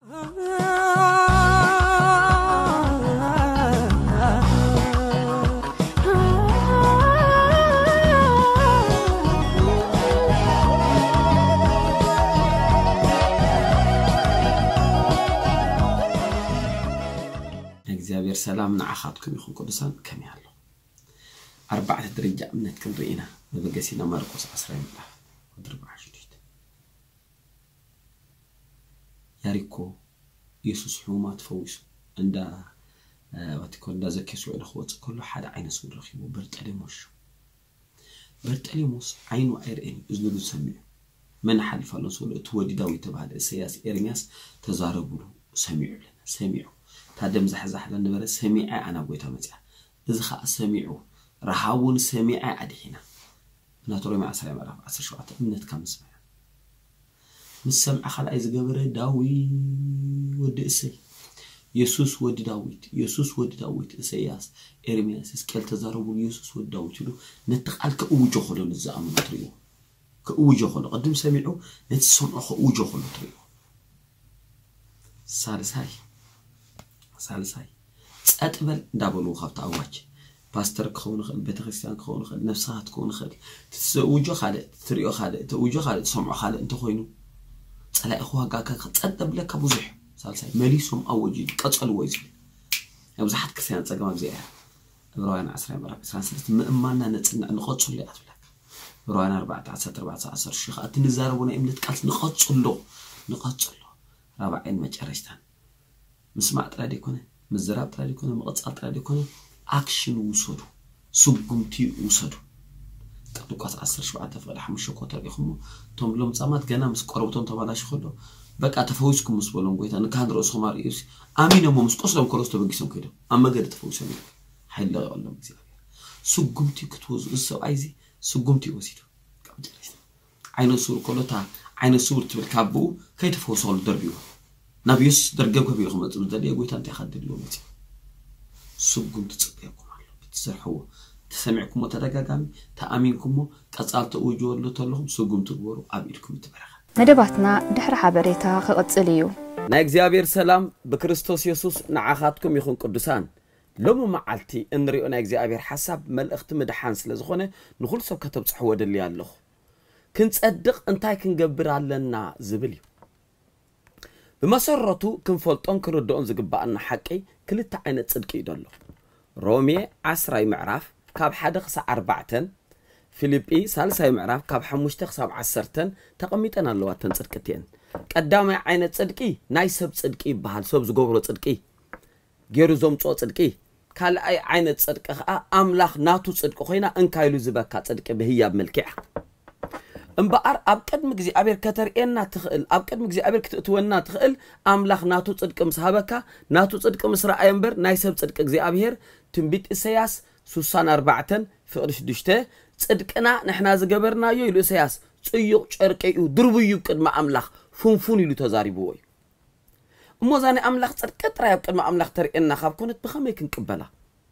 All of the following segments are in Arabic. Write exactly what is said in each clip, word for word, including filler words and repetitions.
እግዚአብሔር ሰላም ንዓኻትኩም ይኹን ቅዱሳን ከመይ ኣሎ أربعة درجة من كنرينا ببقسينا مرقس عشرين الله ودرب عشرين ياريكو يسوس حوما تفوز عند وتكون دا زكي سوء الأخوات كله حدا عين سوء رخيبه برتقليموش برتقليموس عينو عيرين إذنه سميع من حل فلنسول تودي داوي تبعد السياس إرمياس تزاربوا سميع لنا سميعوا تادم زحزح لنا بلا سميع أنا بويتا متى إذا خا سميعوا رحاون سميع عدينا ناتوري مع سلام على عصر شوات منت كم سمع مسمع خلا إذا جبر داوي ود إسي يسوس ود داويت يسوس ود داويت إسياس إرمياس إسكال تزاربوا يسوس ود داويت له نتقال كأوجه خلو نزام نطريو كأوجه خلو قدم سمعوا نتصون أخو أوجه خلو نطريو سالس هاي سالس هاي أتقبل دابلو خفت أواج باستر كون خل بيت خريستيان كون خل نفسها تكون خل تسوجو خالد تريو خالد توجو خالد سمع خالد انت خوينو على اخوها كاكا تصدب لك بوزح سالساي مليسهم اوجي قصل ويزي بزحت كسيان صقما بزيها براينا عشرين مرة عشرين سنة مأمانا نتصنع نقصل لي أتبلك براينا أربعة عشر أربعة عشر شيخ أتنزاربونا إملت قالت نقصل له نقصل له رابعين مجرشتان مسمع ترادي كونه مزراب ترادي كونه مقصل ترادي كونه أكشن وصلوا سبقمتي وصلوا تقطع عصر شو عتفق حمش شوكوتر يخمو توم لهم صامت جنا مسكروتون تبلاش خلوا بقى تفوزكم مسبولون قويت أنا كان رأسهم رئيس أمين هم مسقصلهم كروستو بقيسهم كده أما قدرت تفوزهم حيل لا يقول لهم زيادة سبقمتي كتوز السو عايزي سبقمتي وزيدو عين السور كله تاع عين السور تبركبو كي تفوزوا الدربيو نبيس درجبك بيخم تبدأ قويت أنت خد اليوم سبقم تتصبيكم على بتسرحوا تسمعكم وتدقاقامي تأمينكم كأصالت أوجور لطلهم سبقم تقبروا عبيركم تبرخ مدباتنا دحر حبريتا خقصليو نا እግዚአብሔር ሰላም በክርስቶስ ኢየሱስ ንዓኻትኩም ይኹን ቅዱሳን ሎሙ መዓልቲ እንሪኦ ና እግዚአብሔር ሐሳብ መልእኽቲ ምድሓን ስለዝኾነ ንኹል ሰብ ከተብጽሑ ወደል ያለኹ ክንጸድቕ እንታይ ክንገብር ኣለና ዝብል እዩ بمسرته كنفلطون كردون زقباءنا حقي كلتا عينة صدق يدلو رومي عسراي معراف كاب حدق سا أربعتن فيليبي سالساي معراف كاب حموشتق ساب عسرتن تقميتنا اللواتن صدقتين قدامي عينة صدقي ناي سب صدقي بحال سب زقبرو صدقي جيرو زومصو صدقي كال اي عينة صدق املاخ ناتو صدق خوينا انكايلو زبكا صدق بهياب ملكع امبار اب قدم እግዚአብሔር ከተርኤና ትኽእል اب قدم እግዚአብሔር ክትእትወና ትኽእል አምላኽ ናቱ ጽድቅ ምስሃበካ ናቱ ጽድቅ ምስራአይ እምበር ናይ ሰብ ጽድቅ እግዚአብሔር ትንቢት ኢሳይያስ ስልሳ ወአርባዕተ ፍቅር ሽዱሽተ ጽድቅና ንሕና ዝገበርናዮ ኢሉ ኢሳይያስ ጽዩቕ ጨርቂኡ ድርብዩ ቅድመ አምላኽ ፉንፉን ኢሉ ተዛሪብዎ እሞዛኔ አምላኽ ጽድቅ ጥራይ اب ቅድመ አምላኽ ተርኤና ካብ ኮነት ብኸመይ ክንቅበላ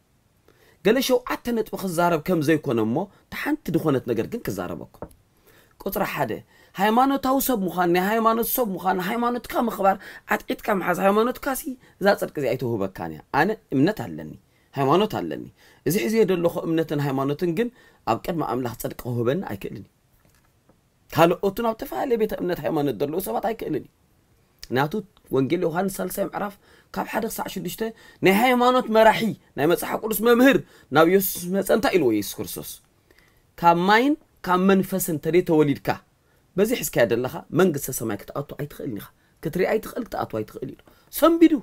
ገለሸው አተነት ብኽዛረብ ከም ዘይኮነሞ ተሓንቲ ድኾነት ነገር ግን ክዛረበኩም قطر حدا هايمانوت توسب مخان هايمانوت صب مخان هايمانوت كم خبر عتقيت كم حز هايمانوت كاسي ذات صدق زي أيته بكانيا أنا إمنت علني هايمانوت علني إذا حزي يدل خو إمنت هايمانوتن جن أبكر ما أملاح صدق هو بن أيكلني قالوا أتونا بتفعل بيت إمنت هايمانوت دلوا سبعة أيكلني ناتو وانجيل يوحنا سالسام عرف كاب حدا ساعة شو دشته نه هايمانوت مراحي نه مسح قرص ممهر نبيوس مثلا تقيلوا يسوع كريستوس كماين كم منفس تري توليدك بزي حس كاد الله من قصة سماك تأطو أي تخيلني خا كتري أي تخيل تأطو أي تخيلني سام بدو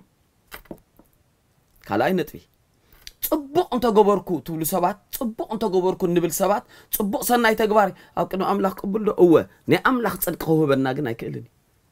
كلا أي نتبي صبق أنت جبركو تقول سبات صبق أنت جبركو نبل سبات صبق سنة أي تجباري أو كانوا أملاك قبل هو نه أملاك صدق هو بالناجن أي كيلني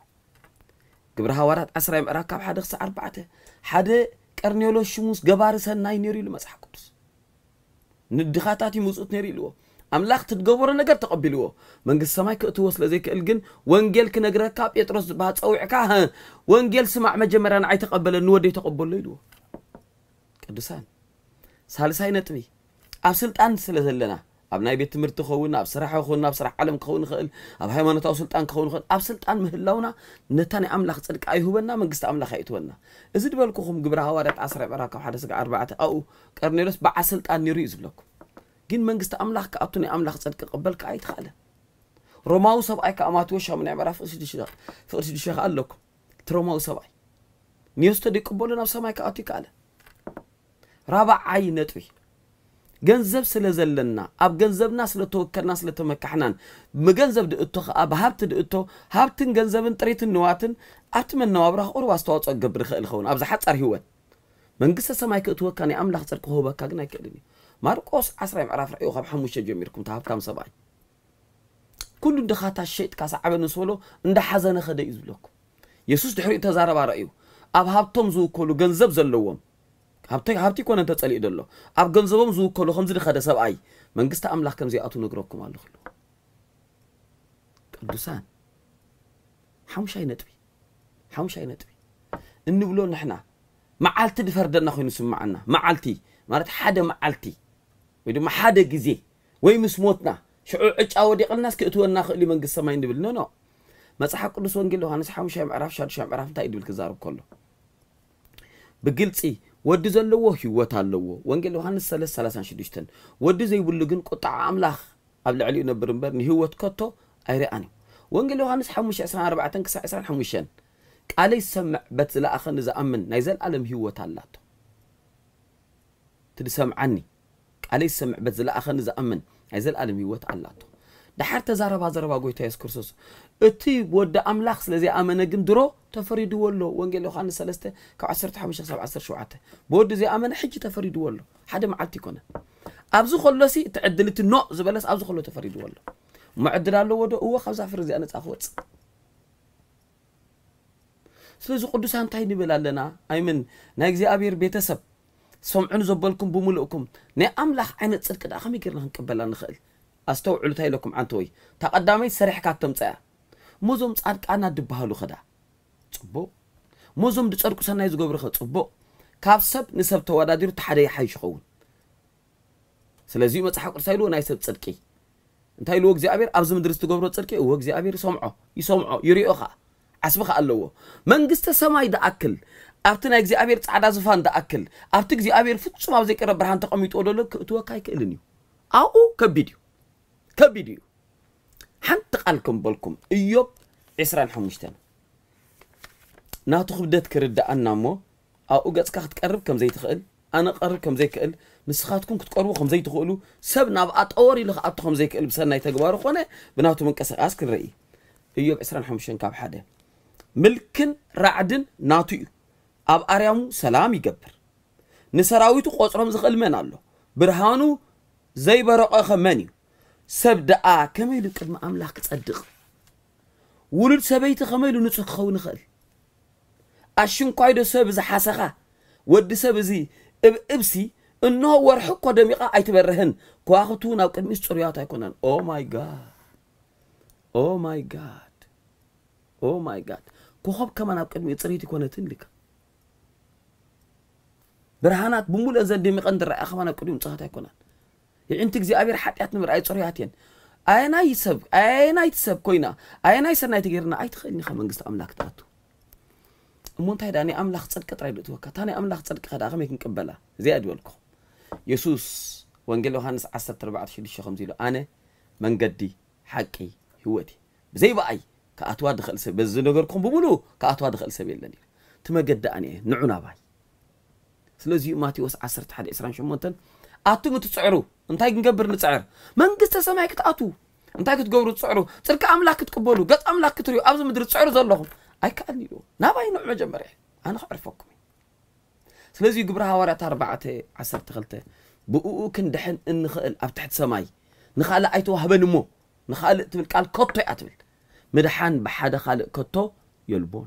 قبرها ورات أسرع مركب حدا خس أربعته حدا كرنيولو شموس جبار سنة ينيري لمسح قدس ندخاتاتي موسوت نيري له أملاك تتجبر نجار تقبلوه من قصة ما كتوصل زي كالجن وانجيل كنجرا كاب يترص بهات أو عكاها وانجيل سمع مجمران عي تقبل النودي تقبل ليلو كدسان سالساي نتبي أبسلت أن سلزلنا أب ناي بيت مرت خونا أب سرح خونا أب سرح علم خون خل أب هيمنة أو سلطان خون خل أب سلطان مهلونا نتاني أملاخ صدق أي هو بنا من قست أملاخ يتونا إذا بالكم جبرها وارد عصر براك وحدث أربعة أو كارنيلوس بعسلطان يريز بلكم جين من قست أملاخ كأبتني أملاخ صدق قبلك أي تخاله روماو سبعي كأمات وشها من عبارة فأرسل الشيخ فأرسل الشيخ قال لكم تروماو سبعي نيوستدي قبولنا بسماي كأتي كاله رابع عي نتوي جنزب سلزلنا أب جنزبنا سلتوكلنا سلتمكحنان مجنزب دقتو أب هابت دقتو هابتن جنزبن طريت النواتن أتمنى وابره أروى استوات أجبر خيل خون أبز حتى أرهوت من قصة سماي كأتوه كان أملاخ ترك هو بكاجنا كلني ماركوس عصر معرف رأيه خب حموش جميركم تهاب كام سبعي كل دخات الشيء كاس عبد نسولو عند حزن خده يزبلكم يسوس دحري تزارب رأيه أب هابتم زو كلو جنزب زلوهم هابتي هابتي كون أنت تسألي دلله أب جنزبهم زو كلو خمسة خده سبعي من قصة أملاخ كم زي أتو نقرأكم على خلو قدوسان حمش أي نتبي حمش أي نتبي إنه بلون نحنا معالتي دفردنا خوي نسمعنا معالتي مارت حدا معالتي ويدو ما حدا جزي ويمس موتنا شو عج أودي الناس كأتونا خلي من قصة ما يندبل نو نو ما صح قدوس وانجيل له هنس حمش أي معرف شاد شاد معرف تايد بالكزارب كله بقلتي ودي زلوه هو تعلوه وانجيل له هنس ثلاث ثلاثة شديشتن ودي زي بلقن قطع أملاخ قبل علي نبرنبر هو تكتو أيراني وانجيل له هنس حمش عشرة أربعة تنكس عشرة حمشان قال يسمع بس لا أخن إذا أمن نيزل علم هو تعلاته تسمع عني قال يسمع بس لا أخن إذا أمن نيزل علم هو تعلاته ده حتى زاربا زاربا قوي تيس كرسوس اتي بود أملاخ سلزي أمن جندرو تفريد وله وانجيل له هنس ثلاثة كعشرة حمشة سبعة عشر شوعته بود زي أمن حج تفريد وله حدا معلتي كنا أبزو خلصي تعدلت النوع زبلس أبزو خلو تفريد وله معدل له وده هو خمسة فرزي أنا تأخذ سلزو قدوس هانتاي نبلا لنا أيمن نايجزي أبير بيتسب سمعون زبالكم بملؤكم نا أملاخ عين تصدق دا خمي كيرنا نقبلها نخيل أستوعلو تاي لكم عنتوي تقدامي سريح كاتم تصايا موزوم تصادق أنا دبهالو خدا صبو موزوم دصدقو سناي زغبر خ صبو كاب سب نسب توادادير تحدي حيش خون سلازي مصحف قرسايلو ناي سب صدقي انتاي لو اغزابير ابز مدرس تغبرو صدقي او اغزابير سمعو يسمعو يريوخا عسبخ الله منجست سماي دا أكل أبتنا إجزي أبير تعدا زفان دا أكل أبتك إجزي أبير فتش ما بزيك رب برهان تقومي تقولوا لك توكاي كإلنيو أو كبيديو كبيديو حنت قالكم بالكم إيوب عسران حمشتنا ناتو خبدت كرد أنا مو أو قد كخت قرب كم زي تخيل أنا قرب كم زي كقل نسخاتكم كتقربوا خم زي تقولوا سبنا بقات أوري لخ أبت خم زي كقل بسنا يتجبارو خونه بناتو من كسر أسكر رأي إيوب عسران حمشتنا كاب حدا ملكن رعدن ناتيو أب أريامو سلام يقبر نسراويتو قصرهم زخل من الله برهانو زي برقا خمانيو سبدأ كميلو قدم أملاك تصدق ولد سبيت خميلو نتسخ خون خل أشون قايدو سب زي حسخة ود سب زي إب إبسي إنه ورحق ودميقا أيتبرهن كواختونا وقدم إستوريات يكونن أو ماي جاد أو ماي جاد أو ماي جاد كوخب كمان أبقد ميتصريتي كونه تنلك برهانات بمول أنزل دميق أندر أخوانا كلهم صحتها يكونان يعني أنت زي أبير حتيات نمر أي صريحاتين أين يسب أين يتسب كوينا أين يسرنا يتغيرنا أي تخيلني خمان قصة أملاك تاتو أمونت هيدا أني أملاك صدق ترايدو توكا تاني أملاك صدق خدا أخمي كنقبلا زي أدولكم يسوس وانجلو هانس عسر تربعة شديش خمزي له أنا من قدي حقي هوتي زي بأي كأتوا دخل سب بس نقولكم بملو كأتوا دخل سبيل لني تما قد أني نعنا باي سلزي ماتي وس عسرت حد إسران شمونتن أتو متسعرو أنتي نقبر نسعر من قصة سماك تأتو أنتي كتقبروا تسعرو ترك أملاك تقبلوا قط أملاك تريو أبز مدري تسعرو زلهم أي كأني له نباي نوع مجمري أنا أعرفكم سلزي قبرها ورا أربعة عسرت خلته بقو كندحن إن خال أبتحت سماي نخال أيتو هبن مو نخال تبل قال كوتو أتبل مدحان بحدا خالق كتو يلبون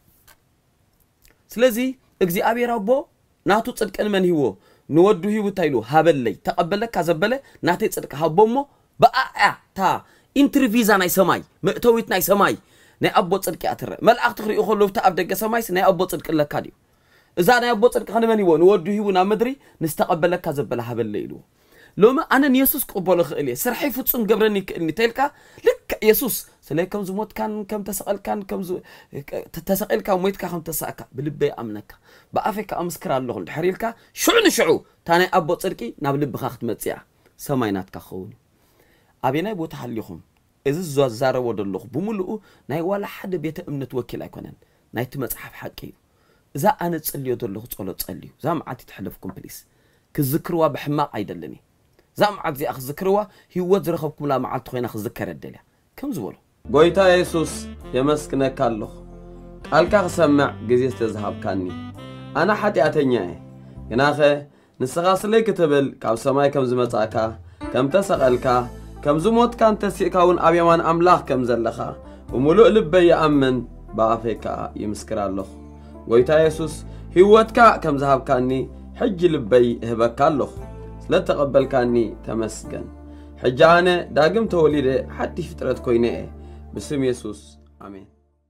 سلازي اجزي ابي ربو ناتو صدق من هو نودو هيو تايلو هابلي تقبلك كازبله ناتي صدق هبومو بقى تا انترفيزا ناي سماي مئتويت ناي سماي ناي ابو صدق اتر ملأخ تخري خلو تا اب دغ سمايس ناي ابو صدق لكاديو اذا ناي ابو صدق خن من هو نودو هيو نا مدري نستقبلك كازبله هابلي يلو لما أنا يسوس قبله خيلي سرحي فتصم قبرني كأني تلك لك يسوس سلي كم زموت كان كم تسأل كان كم ز تسأل كان ويت كم تسأك بلبي أمنك بأفك أمسكر الله الحريلك شو نشعو تاني أبو صدقي نابل بخاخت متسيع سماينات كخون أبينا يبو تحليهم إذا الزواج زار ودلوخ بملؤ ناي ولا حد بيت أمنت وكيل أكونن ناي تمسحف حكي إذا أنا تصلي دلوخ تصلي تصلي زي ما عاد تحلفكم بليس كذكروا بحماق عيدلني زي ما عاد زي أخذ ذكروا هو ذرخبكم لا معاد تخين أخذ ذكر الدليل كم زولو قويتا يسوس يمسكنا كالله قالك سمع جزيز تذهب كاني أنا حتى أتنياه يناخي نسغاس لي كتبل كاب سماي كم زمتاكا كم تسقلك كم زموت كان تسيكاون أبيمان أملاخ كم زلخا وملؤ لبي يأمن بافيكا يمسكر الله قويتا يسوس هوتكا كم ذهب كاني حج لبي هبك الله لا تقبل كاني تمسكن حجانة داقم توليده حتى فترة كوينة بسم يسوس آمين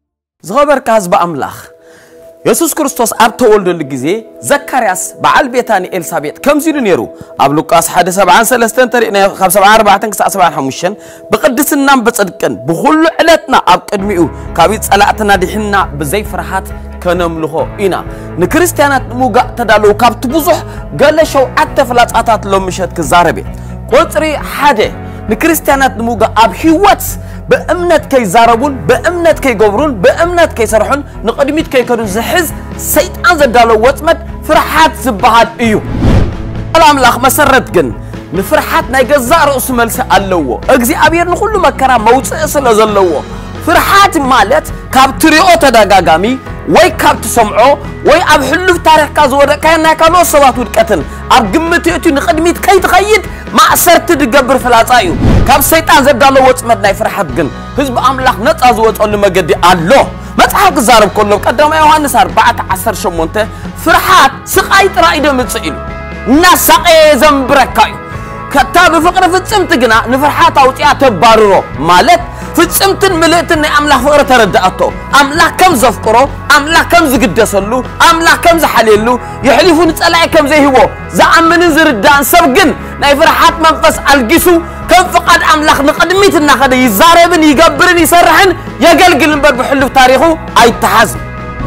زغبر كاز بأملاخ يسوس كريستوس أب تولد الجزء زكرياس بعل بيتاني إلسابيت كم زيرو نيرو أب لوكاس حد سبعان سلستين ترينا خمسة سبعان أربعة تنكس سبعان حمشن بقدس النام بتصدقن بخل علتنا أب قدميو كابيت صلاتنا دحنا بزي فرحات كنملخو إنا نكريستيانات موجا تدالو كاب تبوزح قال شو عتف لا تعطات لو مشت كزاربي قطري حدا نكريستيانات موجا أب هيوتس بأمنت كي زاربون بأمنت كي جبرون بأمنت كي سرحون نقدميت كي كانوا زحز سيد أنزل دالو واتمت فرحات زبهات إيو الأملاخ مسرت جن نفرحات نيجزار رأس ملس اللوو أجزي أبير نقول مكرا موت أصل أزلوو فرحات مالت كابتريو تداغامي وي كابت سمعو وي أب حلو تاريخ كازورة كأنها كانوا صوات ودكتن أب قمتي نقدميت كي تغيد ما أسرت تجبر فلاتايو كاب سيطان زد دالو واتمت ناي فرحات جن حزب أملاخ نتعز واتقول ما قدي الله ما تحاق الزارب كله قدام يوحنس أربعة عشر شمونته فرحات سقايت رائدة متسئلو ناس سقاي زنبركايو كتاب فقر فتسمت جنا نفرحات أوتيا تباررو مالت فتسمتن ملئتن أملاخ فقر تردأتو أملاخ كم زفقرو أملاخ كم زقدسلو أملاخ كم زحليلو يحلفون تسألعي كم زي هو زعمن زردان سبقن ناي فرحات منفس الجسو كم فقد أملاخ نقدميت النخد يزاربن يقبرن يسرحن يقلقل نبر بحلو تاريخو أي تحزم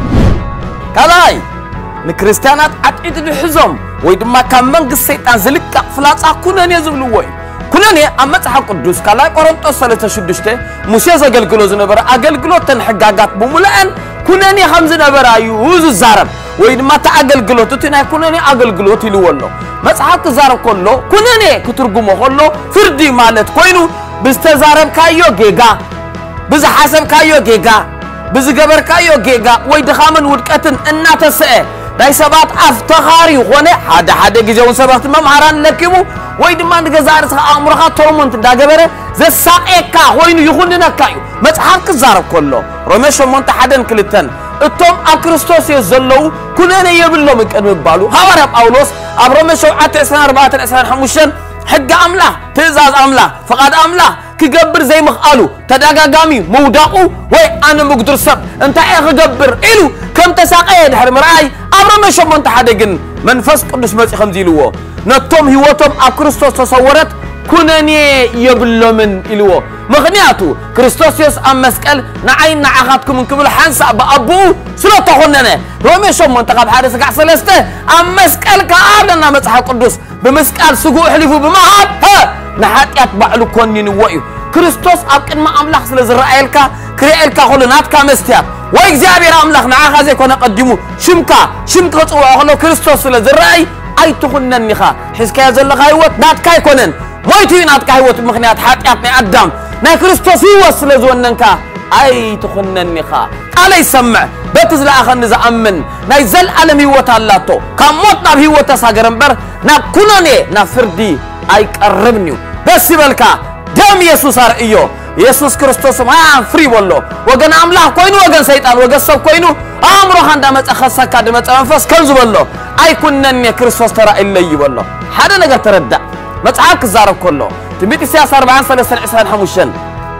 كلاي نكريستيانات عتيد الحزم ويدما كان منقص سيطان زلك فلاص كونن يزبلو وي كونن امصح قدوس كلا قرنطوس ثلاثة وستة موسى زغلغلو زنبر اغلغلو تنحغاغات بمولان كونن خمس نبر ايوز زارب ويدما تاغلغلو تتنا كونن اغلغلو تيلولو مصحف زارب كله كونن كترغمو كله فردي مالت كوينو بستزارب كايو جيغا بز حسب كايو جيغا بز جبر كايو جيغا وي دخامن ودقتن اناتسئ داي سبات افتخاري هونه حدا حدا غيزون سبات ممهران لكمو وي دمان غزارس امرخا تورمنت داغبره زساقيكا هوينو يخوننكايو مصحف كزارب كله رومي شمونت حدن كلتن اتوم اكريستوس يزلو كلنا يبلو مقدم بالو حوار باولوس ابرومي شوعه أربعة خمسة حق املا تزاز املا فقد املا كجبر زي مخالو تداغاغامي موداقو وي انا مقدر سب انت اي خجبر الو كم تساقي دحر مراي ابرو ما شمون تحدقن منفس قدس مصي خمزيلو نتوم هيوتهم اكريستوس تصورت كونني يبلو من الو مغنياتو كريستوس يس ام مسقل نعين نعاخاتكم من قبل حنسا بابو سلو تخوننه رومي شمون تقاب حارس قع سلسته ام مسقل كابلنا مصحف قدس بمسقال سقو حلفو بمهاب ها نحاتيات بعلو كونين وإيو كريستوس أبقن ما أملاخ سلزرائيلكا كريئيلكا خلناتكا مستياب وإكزابير أملاخ نعاخا زي كونا قدمو شمكا شمكا تقوى أخلو كريستوس سلزرائي أي تخنن نخا حزكا يزلخا هيوت ناتكا يكونن مويتوي ناتكا هيوت مخنيات حاتيات مي أدام نا كريستوس هيوت سلزوننكا أي تخنن نخا على يسمع بتزل أخن زأمن نا يزل ألم هيوت اللاتو كاموتنا بهيوت ساقرنبر نا كوناني نا فردي أي قربنيو بس يبلكا دم يسوع رأيو يسوع كريستوس ما فري والله وجن أملاح كوينو وجن سيطان وجن سب كوينو أمره عندما تأخذ كادمة أنفاس كنز والله أي كنا كريستوس ترى إلا يبالله هذا نقدر تردد ما تعاك الزارب كله تبيت السياسة أربعين سنة سنة عشرين حموشن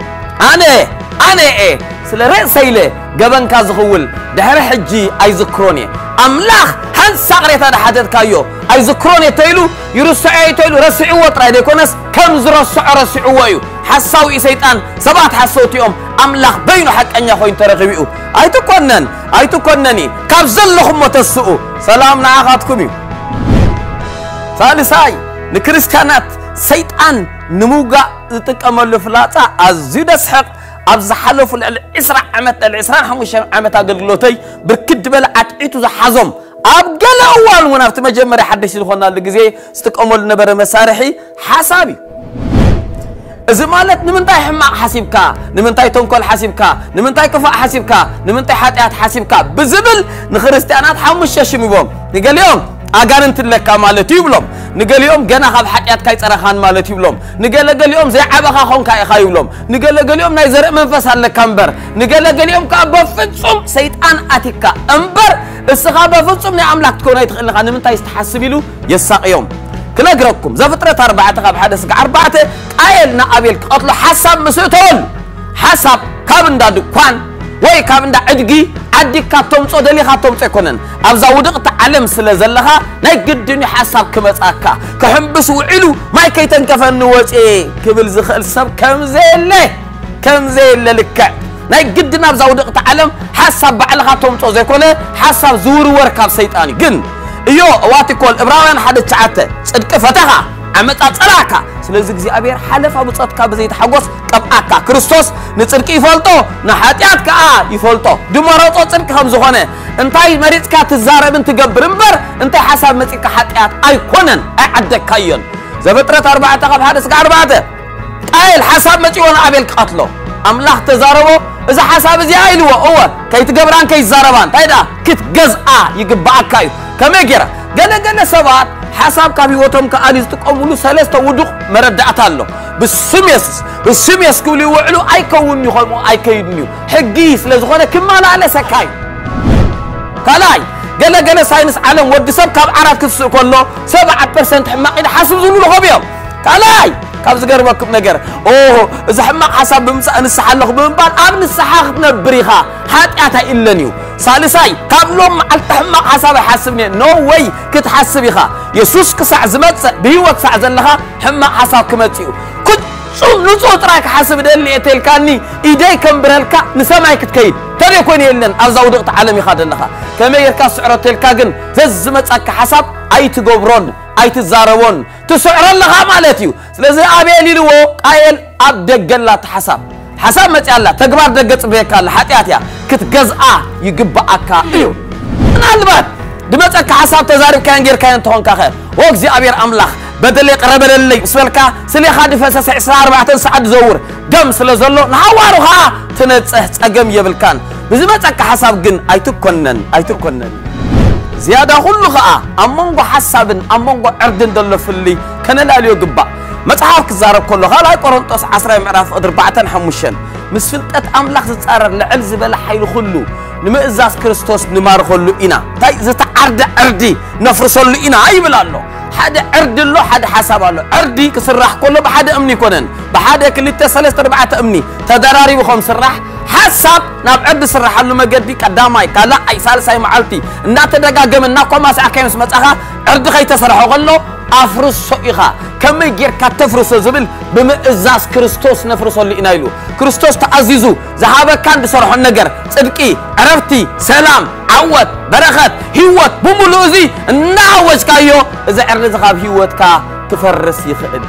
أنا أنا إيه سلرة سيلة جبن كازخول ده حجي أي ذكروني أملاح من ساقريت هذا حدث كايو أي ذكرون يتيلو يرسعوا يتيلو رسعوا وطرا ديكونس كم زرسع رسعوا ويو حساوي سيطان سبات حسوتيهم أملاخ بينو حق أن يخوين ترغبئوا أي تكونن أي تكونني كابزل لهم وتسؤوا سلام نعاقاتكم ثالثاي نكريستيانات سيطان نموغا تكمل فلاتا أزيد أسحق أبز حلف العسرة عمت العسرة حموش عمت أقلقلوتي بركد بلا عتعيتو زحزم أبقل أول ونافت مجمري حدش الخونا اللي استكمل نبر مسارحي حسابي إذا مالت نمنتاي حماق حسيبكا نمنتاي تنكل حسيبكا نمنتاي كفاء حسيبكا نمنتاي حاتيات حسيبكا بزبل نخرستيانات حموش شاشميبهم نقال يوم أقارنت لك مالتي يبلوم نقال يوم جنا خاب حاتيات كاي ترخان مالتي يبلوم نقال قال يوم زي عبخا خون كاي خاي يبلوم نقال قال يوم نايزر منفس على كامبر نقال قال يوم كابا فتصم سيطان أتيكا أمبر السخابة فتصم نعملك تكون يتخلق عن نمنتاي يستحسبيلو يساق يوم كلا قرأكم زفترة أربعة غاب حدث أربعة قايلنا أبيل قتل حسب مسؤول حسب كابن دا دكان وي كابن دا عدقي عدي كاتوم صدلي خاتوم تكونن أبزا ودق تعلم سلزلها نايقدني حسب كمتاكا كحنبس وعلو ما يكيتن كفن وجه كبل زخل سب كم زيله كم زيله لك نايقدنا أبزا ودق تعلم حسب بعل خاتوم صدلي كونه حسب زور وركاب سيطاني جن إيو واتي كل إبراهيم حد تعته صدق فتحها عمت أطلعك سلزق زي أبير حلف أبو صدق بزيت حقوس كبأكا كريستوس نتصدق يفولتو نحاتياتك آه يفولتو دماراتو تصدق هم زخانة انتاي مريضك تزارب انت قبر انبر انتاي حساب متك حاتيات أي كونن أي عدك كاين زفترة أربعة تقب حدثك أربعة أي الحساب متي وانا أبيل قتلو أملاح تزاربو إذا حساب زي أيلو هو كي تقبران كي زاربان تايدا كت جزء يقبعك كايو كما يجرى جنا جنا سبات حساب كابي وتم كأنيز تقوملو ثلاثة ودق مردعت له بالسميس بالسميس كولي وعلو أي كون يخلمو أي كيدنيو حقيس لزغنا كمان على سكاي كلاي جنا جنا ساينس عالم ودي سب كاب عرات كسر كله سبعة بالمئة حماق إذا حسب زلول خبيهم كلاي كابز قربكم نجر أوه إذا حماق حساب بمس أنا سحلق بمبان أمن السحاق نبريخا حتى أتا إلا نيو ثالثاي قبلهم على حماق حساب حسبني نو واي كتحسبيخا يسوس كسع زمت بيوت سع زلها حماق حساب كمتيو كنت شو نصوت راك حسب اللي تلكاني إيدي كم برالكا نسمعي كتكيد ترى كوني إلن أرزاو دقت عالمي خاد لها كما يركا سعر تلكاجن زمت أك حساب أي تجبرون أي تزارون تسعر لها مالتيو لذا أبي لي قايل أبدك لا حساب حساب متى الله تجبر دقت بيك الله حتياتيا كتجزء يجبأك إيو أنا البات دمتك حساب تزارب كان غير كان تهون كخير وقزي أبير أملاخ بدل يقرب اللي سوالك سلي خادي فسس عشرة أربعة ساعات زور دم سلزلو نعوارها تنتصح تقم يبلكان بزمتك حساب جن أي تكونن أي تكونن زيادة كله خاء أمونغو حساب أمونغو عردن دل في اللي كان لا ليو جبا متعارك زارب كله خلا يقرنطس عشرة معرف أربعة حموشن مسفلتات أملاخ تتعرر لعلز بلا حيل خلو نما إزاز كريستوس نمار خلو إنا تاي زت عرد عردي نفرس له إنا أي بلالو حدا عرد له حدا حساب له عردي كسرح كله بحد أمني كونن بحد كل التسلس أربعة أمني تدراري بخم سرح حساب ناب عرد سرح له مجدي قدامي كلا أي سال ساي معلتي النات دقا جم الناقة ما سأكيم اسمه أخا عرد خي تسرح وغلو أفرس صيغة كم يجير كتفرس الزبل بمئزاز كريستوس نفرس اللي إنايلو كريستوس تعزيزو ذهب كان بصرح النجر صدقي عرفتي سلام عوت بركات هيوت بملوزي نعوج كايو إذا عرفت غاب هيوت كا تفرس يخدم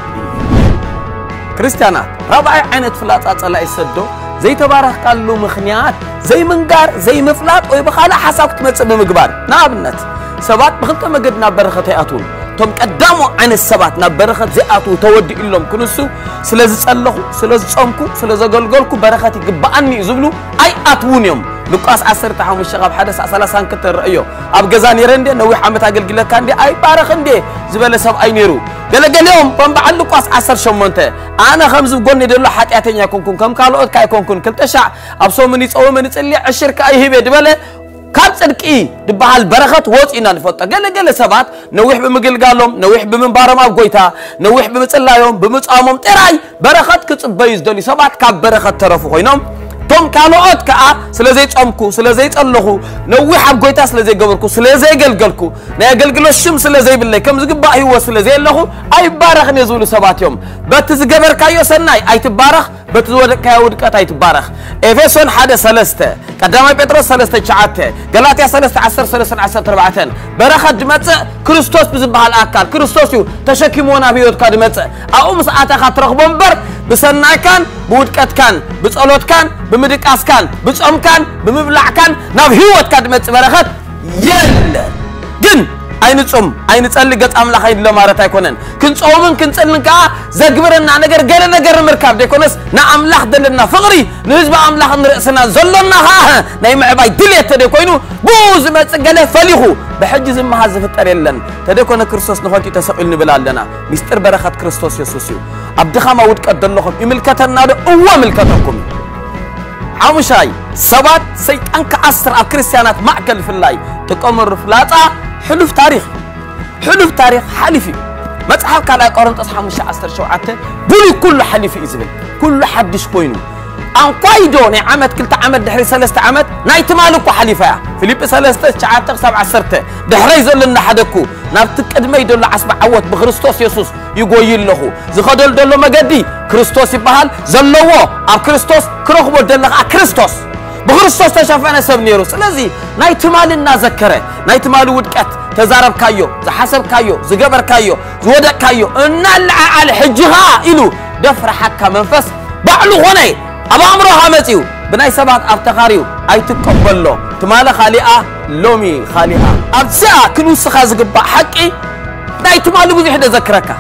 كريستيانات ربع عينت فلات الله يسدو زي تبارك قال له مخنيات زي منقار زي مفلات ويبخالا حساب تمتص بمقبار نابنت سبات بخلت مقدنا بركتي أتون توم قدامو عن السبات نبرخت زئاتو تودي إلهم كنسو سلازي صلخو سلازي صمكو سلازي غلغلكو بركاتي قبعني زبلو أي أتونيوم لقاس عسر تحوم الشغاب حدث أسلاسان كتر رأيو أب غزاني رندي نوي حمد أقل كان دي أي بارخن دي زبالة سب أي نيرو قال اليوم بنبعل لقاس عسر شمونته أنا خمس بقولني دلو حتى أتنيا كون كون كم كالو كاي كون كون كل تشع أبصو منيت أو منيت اللي الشركة أي هبة دبالة كان صدقي دبها البركات ووت إنا نفطر قال قال سبات نوح بمقل قالهم نوح بمنبارم أبقيتها نوح بمتصلايهم بمتصامهم تراي بركات كتصبيز دولي سبات كاب بركات ترفو خينهم توم كالوت كا سلازي تصمكو سلازي تصلخو نوي حب غويتا سلازي غبركو سلازي غلغلكو نا غلغلو شم سلازي بالله كم زغبا هو سلازي لخو اي بارخ نزول سبات يوم بتز غبر كايو سناي اي تبارخ بتزود كايو ودقات اي تبارخ افسون حدا سلسته قدامي بطرس سلسته شعاته غلاطيا سلسته عشرة سلسته عشرة أربعة برخه دمص كريستوس بزبال اكل كريستوس يو تشكيمونا بيوت كدمص او مساعته خاطرخبون بر بسناي كان بودقات كان بصلوت كان بمدقاس كان بصوم كان بمبلع كان ناب هيوت كدمص برخه يل جن አይን ጾም አይን ጸል ገጽ አምላክ አይደለ ማለት አይኮነን ክንጾምን ክንጸልን ካ ዘግብርና ነገር ገለ ነገር ምርካብ ደኮነስ ና አምላክ ደለና ፍቅሪ ንህዝብ አምላክ ንርእስና ዘሎና ها ናይ ምዕባይ ድልየት ደኮይኑ ብዙ መጽገለ ፈሊኹ በሕጅ ዝማሃ ዝፍጠር የለን ተደኮነ ክርስቶስ ንኾንቲ ተሰቅል ንብላለና ሚስጥር በረኸት ክርስቶስ ኢየሱስ እዩ አብድኻማ ውድቀት ደለኹም ይምልከተና ደው ምልከተኩም አሙሻይ ሰባት ሰይጣን ከአስር አብ ክርስቲያናት ማዕከል ፍላይ ተቆመሩ ፍላጻ حلف تاريخ حلف تاريخ حلفي مصحف كلا قرنطس خمسة عشر سبعة بلي كل حلفي إزبل كل حدش كوينو أن قايدو ني عمد كلتا عمد دحري ثلاثة عمد نايت مالكو حليفة فيليب ثلاثة تسعة سبعة عشرة دحري زلنا حدكو نابتك ادمي يدل عصب عوت بخريستوس يسوس يقويل له زخدل دلو مجدي كريستوس يبهال زلوا اب كريستوس كرخبو دلخ كريستوس بخريستوس تشافنا سب نيرو سلازي نايت مالنا ذكره نايت مالو ودقت تزارب كايو زحسب كايو زغبر كايو زودق كايو ان على حجها الو دفر حكا منفس بعلو هوني ابا امرها متيو بناي سبات ابتخاريو اي تقبلو تماله خالئه لومي خالئه ابسا كنوس خازغبا حقي نايت مالو بزي حدا ذكرك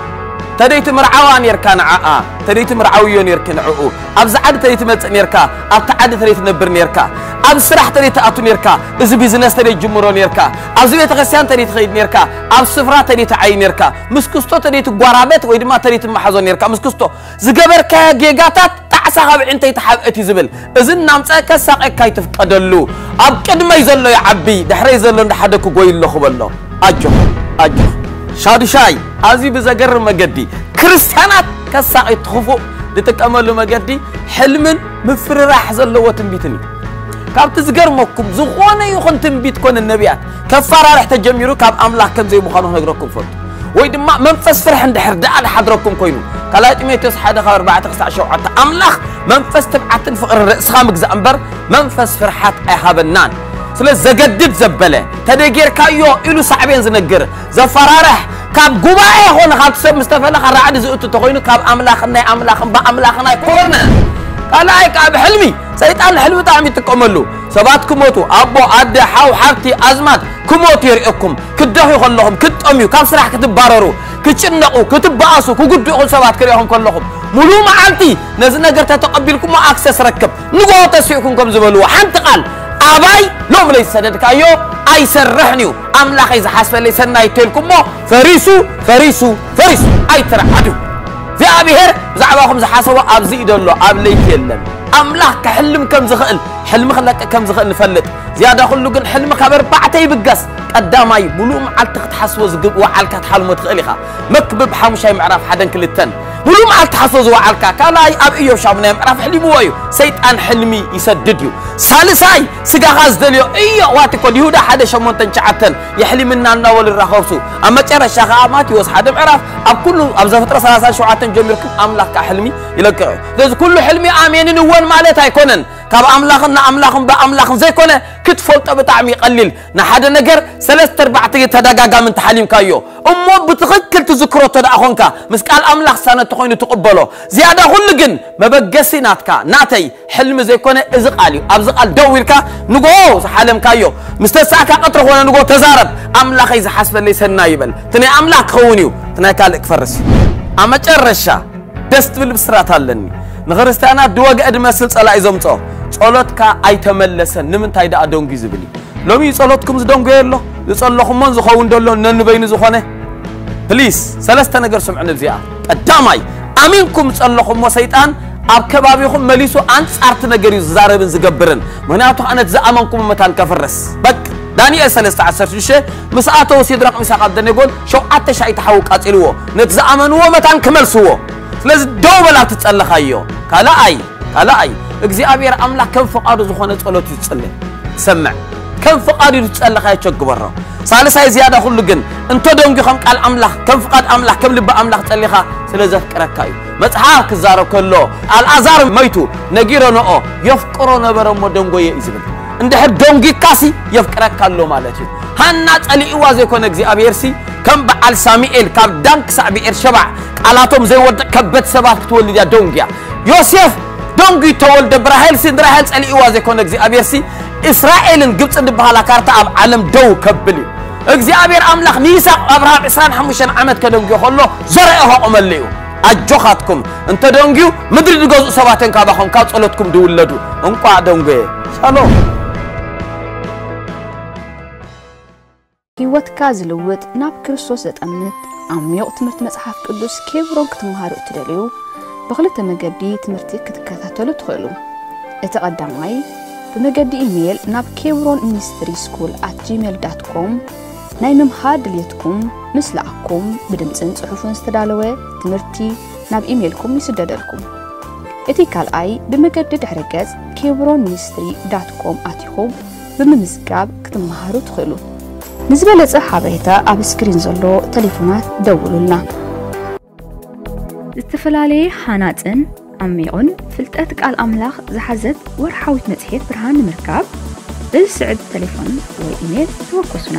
تديت مرعوان يركان عاء تديت مرعويون يركن عؤو ابز عد تديت مصن يركا اب تعد تديت نبر يركا اب سرح تديت اتون يركا از بيزنس تديت جمرون يركا اب زبيت خسيان تديت خيد يركا اب سفرا تديت عين يركا مسكستو تديت غرابت وي دما تديت محزون يركا مسكستو زغبر كا جيغاتات تعسا خب انت يتحبئتي زبل اذن نامصا كساق كاي تفقدلو اب قدما يزلو يا عبي دحري يزلو ndحدكو غويلو خبلو اجو اجو شادي شاي ازي بزغر مجدي كريستيانات كساقي تخفو لتكملو مجدي حلمن مفرراح زلو تنبيتني كابت زغرمكم زخونه يخون تنبيت كون النبيات كفاره رح تجميرو كاب املاح كم زي مخانو نغركم فوت وي دما منفس فرح اندحر دال حضركم كوينو قال تيموثيوس واحد أربعة تسعة املاح منفس تبعتن فقر راسخا مغزا انبر منفس فرحات ايهابنان سلاز زغدد زبله تدغير كايو الو صعبين زنغر زفرارح كاب غباي هون خاط سب مستفل خرعد زئت تخوينو كاب املاخنا املاخن با املاخنا كورنا قال اي كاب حلمي سيطان حلم طعم يتقملو سبات كموتو ابو اد حاو حرتي ازمات كموت يرئكم كدحو يخلهم كطميو كاب سراح كتباررو كچنقو كتباسو كغدو سبات كريهم كلهم مولو معالتي نز نغر تتقبلكم ما اكسس ركب نغو تسيكم كم زبلو حنت قال اباي لو ليس سدد كايو اي سرحنيو املاخ اذا حسب لي سناي تلكم فريسو فريسو فريسو اي ترعدو زي ابيهر زعباكم زحاسوا ابزي دلو اب ليت يلن املاخ كحلم كم زخل حلم خلك كم زخل نفلت زياده كله كن حلم خبر بعتي يبقس قداماي بلو معلت تحسوا زغب وعلك تحلم تخليخا مكبب حمشاي معرف حدن كلتن بلو معلت تحسوا وعلك كلاي اب ايو شابنا معرف حلمي وايو سيطان حلمي يسدديو سالساي سغا غاز دليو ايو واتي كون يهودا حدا شمون تنچعتن يحلمنا ناول الرخوسو اما چرشا خامات يوس حدا معرف اب كله اب زفتره ثلاثة سبعة جمركم املاك حلمي يلقى لذ كل حلمي امين نون مالت ايكونن كاب املاخنا املاخن باملاخن زي كونه كتفلط بطعم يقلل نحد نجر ثلاثة أربعة تدغاغا من تحليم كايو امو بتخكل تذكرو تداخونكا مسقال املاخ سنه تخوين تقبلو زياده كل جن مبغسيناتكا ناتي حلم زي كونه ازقالي ابزقال دويلكا نغو حلم كايو مستساكا قطر هونه نغو تزارب املاخ اذا حسب لي سنا يبل تني املاك خونيو تني كالك فرس اما چرشا دست بالبسرات አለኒ ንኽርስቲያና ድወግ እድመስል ጸላይ ዘምጾ ጸሎትካ አይተመለሰን ንምንታይ ዳ አዶንጊ ዝብሊ ሎሚ ጸሎትኩም ዝደንጎ የሎ ዝጸለኹሞን ዝኸውን ደሎ ነንበይኒ ዝኾነ ፕሊስ ሰለስተ ነገር ስምዑን እዚኣ ቀዳማይ አሚንኩም ጸለኹሞ ሰይጣን ኣብ ከባቢኹም መሊሱ አንጻርት ነገር ይዛረብን ዝገብርን ምክንያቱ አነት ዘአመንኩም መታን ከፈረስ በቅ دانيال ثلاثة عشر شيء مساعته وسيدرق مساق الدنيقون شو عطى شيء تحوق أتلوه نتزامن هو متان كمل سوى لازم دوبلا تتسأل خيو كلا أي كلا أي እግዚአብሔር አምላክ ከም ፈቃዱ ዝኾነ ጸሎት ይጸልይ ሰምዕ ከም ፈቃዱ ይጸልይ ካይቸ ግበሮ ሳልሳይ ዝያዳ ሁሉ ግን እንተ ደንጉ ከም ቃል አምላክ ከም ፈቃድ አምላክ ከም ልብ አምላክ ጸልይኻ ስለዘፍቅረካ እዩ መጽሐፍ ክዛረብ ከሎ አልዓዛር መይቱ ነጊሮ ነኦ የፍቅሮ ነበረ ሞ ደንጎየ ይዝብል እንድሕር ደንጉ ካሲ የፍቅረካሎ ማለት እዩ ሃና ጸልይዋ ዘይኮነ እግዚአብሔር ሲ ከም በዓል ሳሙኤል ካብ ዳንክ ሳዕቢኤር ሸባዕ ቃላቶም ዘይወድቅ ከበት ሰባት ክትወልድ ያ ደንጉያ ዮሴፍ دونغي تولد براهيل سين راهيل صلي إوازي كون እግዚአብሔር سي إسرائيل ግብጽ እንድባሃላ ካርታ ኣብ ዓለም ደው ከብል እግዚአብሔር አምላክ ሚሳቅ አብርሃም عشرين وخمسة ዓመት ከደንጊ ሆሎ ዘረአሁ ቆመልዩ አጆኻትኩም እንተ ደንጊው ምድሪ ድገዙ ሰባተን ካባኹም ካብ ጸሎትኩም ድውለዱ እንቋ ደንጎ ሻሎም ህይወትካ ዝልውጥ ናብ ክርስቶስ ዘጠምት ዓሚቕ ትምህርት መጽሐፍ ቅዱስ ኬብሮን ክትመሃሩ ትደልዩ بخلت مجدي تمرتي كتكاتلو تخلو اتقدماي بمجدي ايميل ناب كيورون مينستري سكول at gmail dot com ناي ممهاد ليتكم مسلعكم بدمصن صحفون استدالوه تمرتي ناب ايميلكم يسددلكم اتيكال اي بمجدي دحرجز كيورون مينستري dot com اتيكم بممزقاب كتمهارو تخلو نزبله صحابيتا اب سكرين زلو تليفونات دولولنا استفلالي حاناتن عميقون فلتأتك على الأملاخ زحزت ورحاوت متحيط برهان مركاب بالسعد تليفون وإيميل توقسنا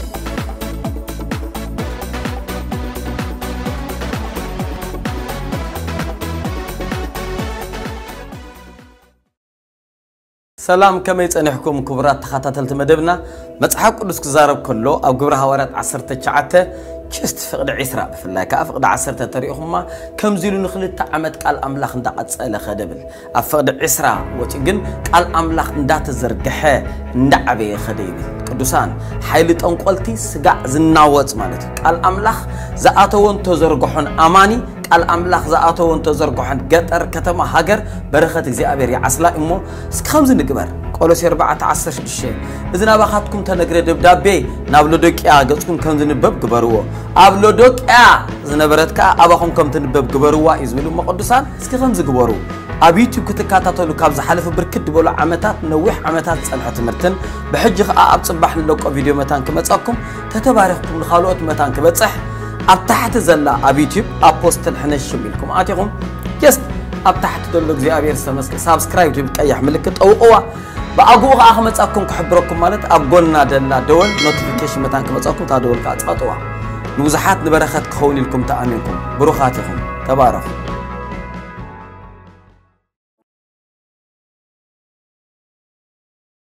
سلام كما يتنحكم كبرات تخاتاتل تمدبنا مصحف قدس كزارب كله او غبر حوارات عشرة تشعته كست فقد عسرا بفلا كافقد عشرة تاريخهما كم زيلو نخلت عمد قال املاح ندا قصله خدبل افقد عسرا وتجن قال املاح ندا تزرغخه ندعبي خديبل قدوسان حيل طنقلتي سغا زناوت معناته قال املاح زاتون تزرغخون اماني قال املاح زاتون تزرغخون غطر كتما هاجر برخت እግዚአብሔር ያስላ እሞ እስከምዝ ንግበር ቆሎስ أربعة عشر شيء إذن أباخاتكم تنقر دبدابي نابلودوكيا قصكم كم تنبب قبروا أبلودوكيا زنبرتك أباخم كم تنبب قبروا إزميلو مقدسان اسكي خمز قبروا أبيتو كتكاتاتولو كابز حلف بركد بولو عمتات نويح عمتات سنحة مرتن بحجخ أب صباح لوك فيديو متان كمتصاكم تتبارخكم لخالوات متان كمتصح أبتحت زلا أبيتيوب أبوستل حنش شميلكم آتيكم يست أبتحت دولو እግዚአብሔር ሰመስክ سبسكرايب تبقى ملكت أو أو بأقوى أحمد أكون كحبركم مالت أبقولنا دلنا دول نوتيفيكيشن متان كمتصاكم تادول كاتقطوا نوزحات نبرخات خوني لكم تأمينكم بروخاتكم تبارك